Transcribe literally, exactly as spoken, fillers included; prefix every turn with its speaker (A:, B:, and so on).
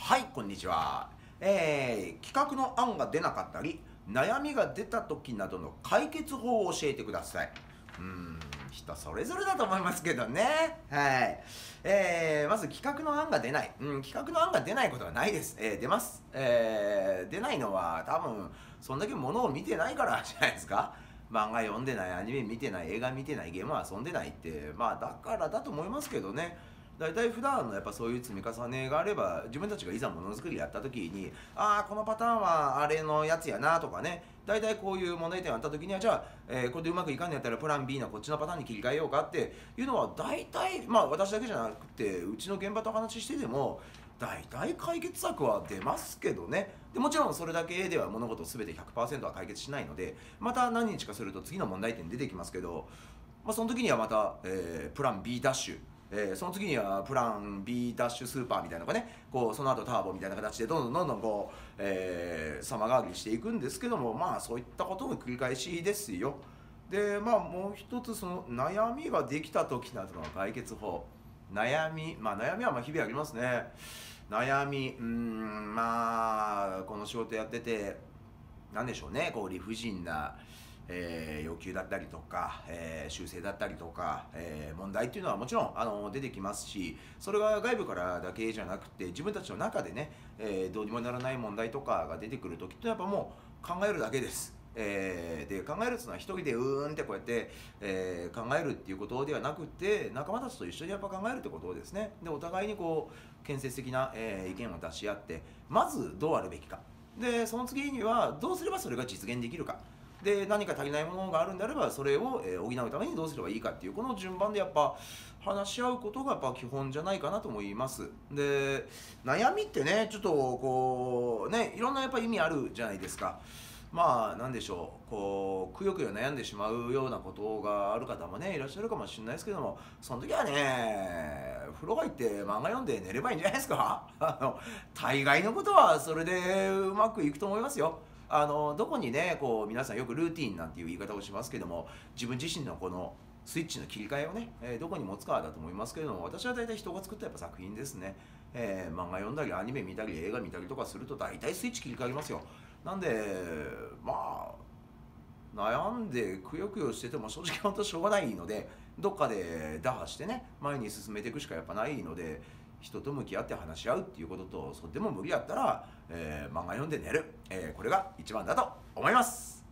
A: はい、こんにちは。えー、企画の案が出なかったり、悩みが出た時などの解決法を教えてください。うーん、人それぞれだと思いますけどね。はい。えー、まず企画の案が出ない。うん、企画の案が出ないことはないです。えー、出ます。えー、出ないのは多分、そんだけものを見てないからじゃないですか。漫画読んでない、アニメ見てない、映画見てない、ゲーム遊んでないって、まあだからだと思いますけどね。大体普段のやっぱそういう積み重ねがあれば、自分たちがいざものづくりやった時に、ああこのパターンはあれのやつやなとかね、大体こういう問題点があった時には、じゃあ、えーこれでうまくいかんのやったらプラン B のこっちのパターンに切り替えようかっていうのは、大体まあ私だけじゃなくてうちの現場と話してても大体解決策は出ますけどね。でもちろんそれだけでは物事全てひゃくパーセントは解決しないので、また何日かすると次の問題点出てきますけど、まあ、その時にはまた、えープラン B ダッシュ、えーその次にはプラン B ダッシュスーパーみたいなのがね、こうその後ターボみたいな形でどんどんどんどんこう、えー様変わりしていくんですけども、まあそういったことの繰り返しですよ。でまあもう一つ、その悩みができた時などの解決法。悩みまあ悩みはまあ日々ありますね。悩み、うーん、まあこの仕事やっててなんでしょうね、こう理不尽な、えー要求だったりとか、えー修正だったりとか、えー問題っていうのはもちろんあの出てきますし、それが外部からだけじゃなくて自分たちの中でね、えーどうにもならない問題とかが出てくる時ってやっぱもう考えるだけです。えーで考えるっていうのは一人でうーんってこうやって、えー考えるっていうことではなくて、仲間たちと一緒にやっぱ考えるってことですね。でお互いにこう建設的な、えー意見を出し合って、まずどうあるべきか、でその次にはどうすればそれが実現できるか、で何か足りないものがあるんであればそれをえー補うためにどうすればいいかっていう、この順番でやっぱ話し合うことがやっぱ基本じゃないかなと思います。で悩みってね、ちょっとこうね、いろんなやっぱ意味あるじゃないですか。まあなんでしょう、こうくよくよ悩んでしまうようなことがある方もねいらっしゃるかもしれないですけども、その時はね風呂入って漫画読んで寝ればいいんじゃないですか。あの大概のことはそれでうまくいくと思いますよ。あのどこにねこう皆さんよくルーティンなんていう言い方をしますけども、自分自身のこのスイッチの切り替えをね、えーどこに持つかだと思いますけれども、私は大体人が作ったやっぱ作品ですね。えー漫画読んだりアニメ見たり映画見たりとかすると大体スイッチ切り替わりますよ。なんでまあ悩んでくよくよしてても正直本当しょうがないので、どっかで打破してね前に進めていくしかやっぱないので、人と向き合って話し合うっていうことと、それでも無理やったら、えー漫画読んで寝る、えーこれが一番だと思います。